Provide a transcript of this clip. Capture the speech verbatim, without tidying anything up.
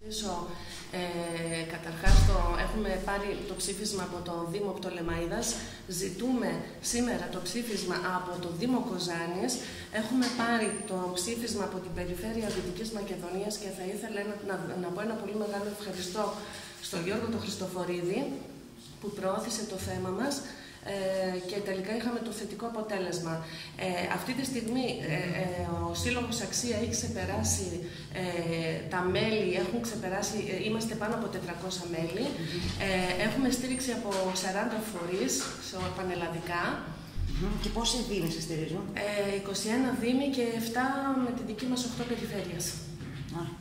Ε, καταρχάς, το, έχουμε πάρει το ψήφισμα από το Δήμο Πτολεμαΐδας. Ζητούμε σήμερα το ψήφισμα από το Δήμο Κοζάνης. Έχουμε πάρει το ψήφισμα από την Περιφέρεια Δυτικής Μακεδονίας και θα ήθελα να, να, να πω ένα πολύ μεγάλο ευχαριστώ στον Γιώργο τον Χριστοφορίδη που προώθησε το θέμα μας. Ε, και τελικά είχαμε το θετικό αποτέλεσμα. Ε, αυτή τη στιγμή ε, ε, ο Σύλλογος Αξία έχει ξεπεράσει ε, τα μέλη, έχουν ξεπεράσει, ε, είμαστε πάνω από τετρακόσια μέλη. Ε, έχουμε στήριξη από σαράντα φορείς σε πανελλαδικά. Και πόσοι δήμοι σας στηρίζουν? Ε, είκοσι ένα δήμοι και επτά με τη δική μας οκτώ περιφέρειες.